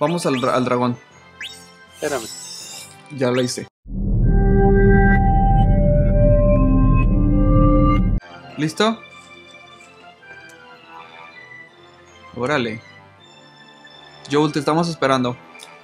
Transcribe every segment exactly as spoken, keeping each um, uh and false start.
Vamos al, al dragón. Espérame. Ya la hice. ¿Listo? Órale. Joel, te estamos esperando.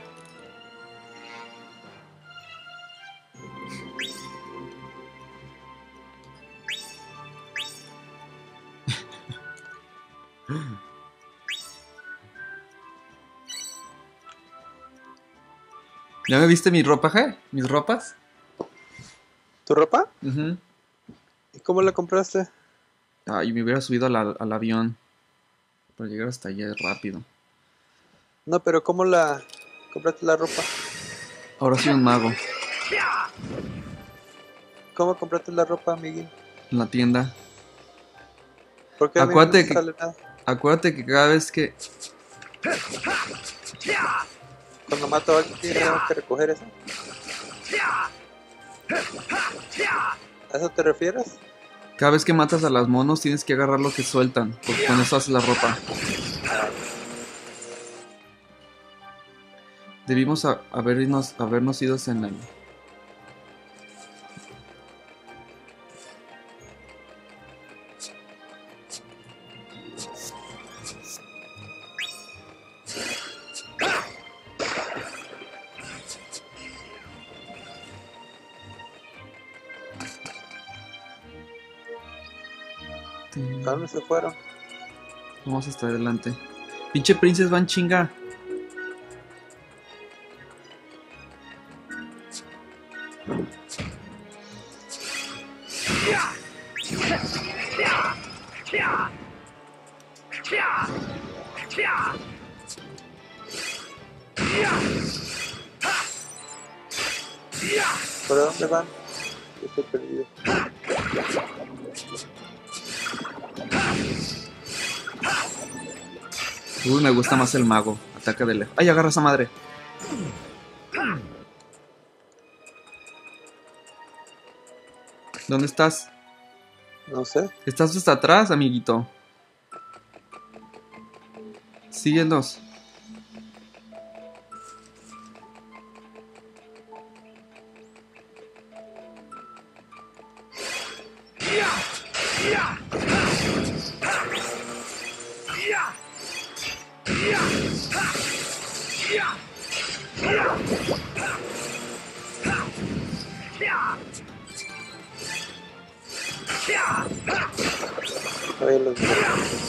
¿Ya me viste mi ropa, je? ¿Mis ropas? ¿Tu ropa? Uh-huh. ¿Y cómo la compraste? Ay, me hubiera subido al, al avión para llegar hasta allá rápido. No, pero ¿cómo la compraste la ropa? Ahora soy un mago. ¿Cómo compraste la ropa, amiguín? En la tienda. ¿Por qué a mí Acuérdate no me que, sale nada? acuérdate que cada vez que... Cuando mato a alguien tengo que recoger eso. ¿A eso te refieres? Cada vez que matas a las monos tienes que agarrar lo que sueltan, porque con eso haces la ropa. Debimos a, habernos, habernos ido en el... ¿A dónde se fueron? Vamos hasta adelante. Pinche Princess van chinga. ¿Por dónde van? Yo estoy perdido. Uy, me gusta más el mago. Ataca de lejos. ¡Ay, agarra esa madre! ¿Dónde estás? No sé. Estás hasta atrás, amiguito. Síguenos. Ahí los veo.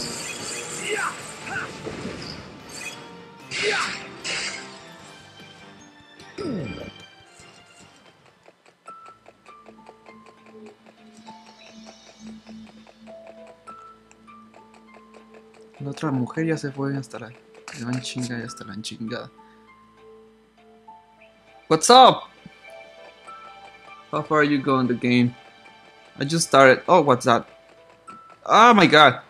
La otra mujer ya se fue hasta la... Se van chinga y hasta la chingada. What's up? How far are you going the game? I just started. Oh, what's that? Oh my god.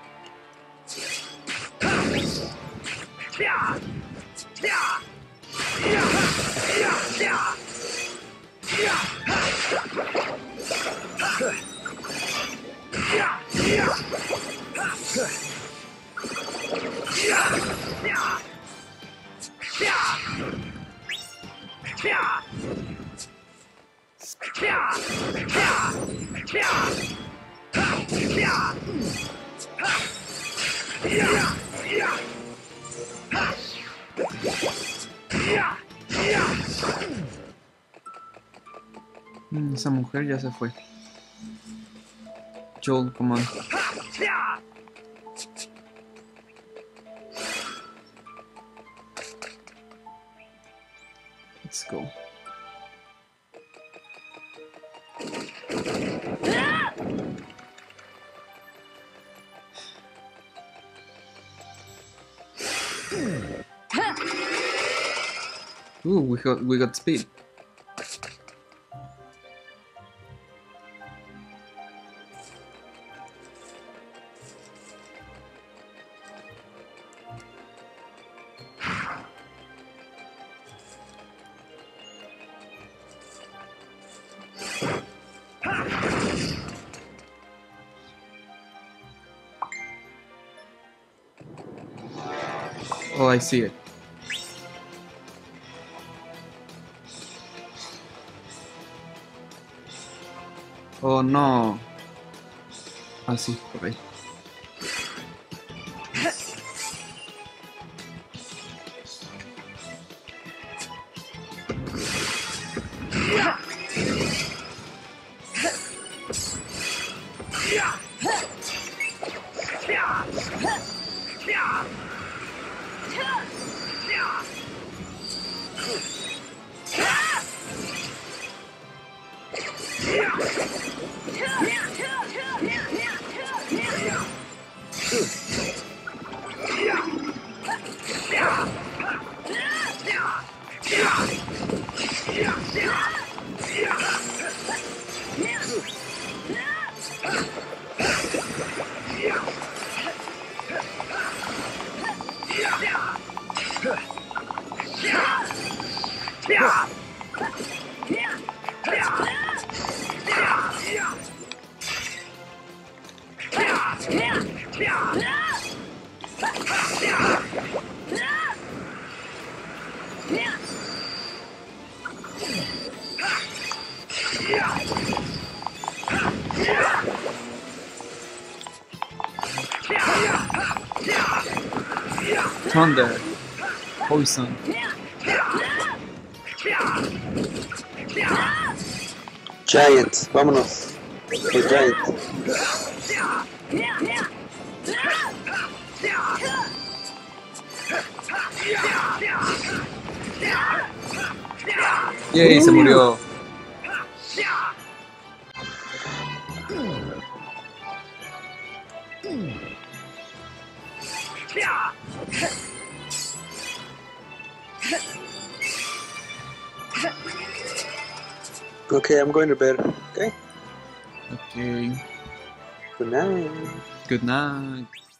Mm, esa mujer ya se fue. Joel, come on. Let's go. Ooh, we got we got speed. Oh, I see it. Oh no. Ah, sí, por ahí. Thunder. Poison. Giant, vámonos. El Giant. Yay, se murió. Okay, I'm going to bed. Okay. Okay. Good night. Good night.